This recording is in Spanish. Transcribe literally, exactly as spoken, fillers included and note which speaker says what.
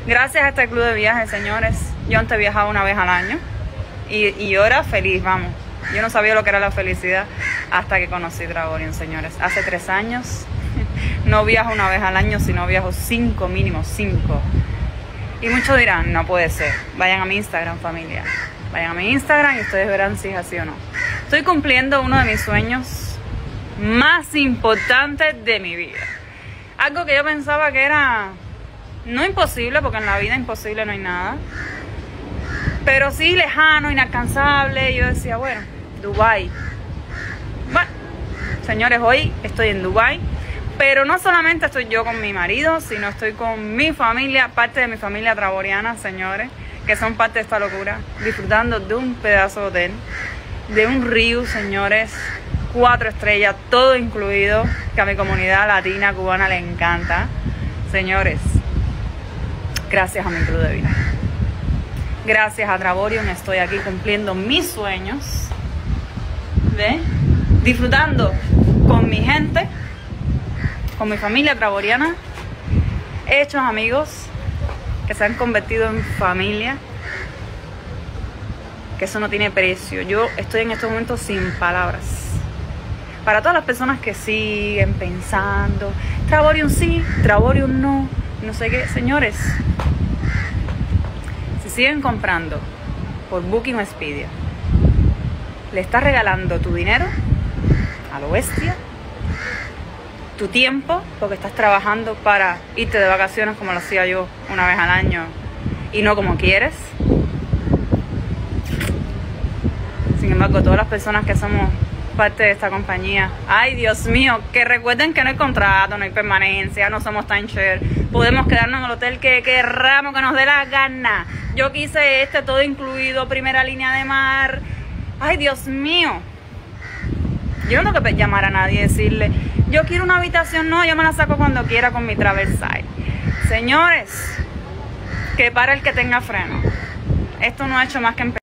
Speaker 1: Gracias a este club de viajes, señores, yo antes viajaba una vez al año y, y yo era feliz, vamos. Yo no sabía lo que era la felicidad hasta que conocí Dragorian, señores. Hace tres años no viajo una vez al año, sino viajo cinco, mínimo cinco. Y muchos dirán, no puede ser. Vayan a mi Instagram, familia. Vayan a mi Instagram y ustedes verán si es así o no. Estoy cumpliendo uno de mis sueños más importantes de mi vida. Algo que yo pensaba que era no imposible, porque en la vida imposible no hay nada, pero sí lejano, inalcanzable. Yo decía, bueno, Dubái. Bueno, señores, hoy estoy en Dubái, pero no solamente estoy yo con mi marido, sino estoy con mi familia, parte de mi familia dragoriana, señores, que son parte de esta locura, disfrutando de un pedazo de hotel, de un río, señores, cuatro estrellas, todo incluido, que a mi comunidad latina, cubana le encanta. Señores, gracias a mi club de vida, gracias a Dragorian, estoy aquí cumpliendo mis sueños de disfrutando con mi gente, con mi familia dragoriana, hechos amigos que se han convertido en familia, que eso no tiene precio. Yo estoy en estos momentos sin palabras. Para todas las personas que siguen pensando, Dragorian sí, Dragorian no, no sé qué, señores, si siguen comprando por Booking o Expedia, le estás regalando tu dinero a lo bestia, tu tiempo, porque estás trabajando para irte de vacaciones como lo hacía yo una vez al año y no como quieres. Sin embargo, todas las personas que somos parte de esta compañía, ay Dios mío, que recuerden que no hay contrato, no hay permanencia, no somos timeshare, podemos quedarnos en el hotel que querramos, que nos dé la gana. Yo quise este todo incluido, primera línea de mar. Ay Dios mío, yo no tengo que llamar a nadie y decirle yo quiero una habitación, no, yo me la saco cuando quiera con mi Traverside. Señores, que para el que tenga freno, esto no ha hecho más que empezar.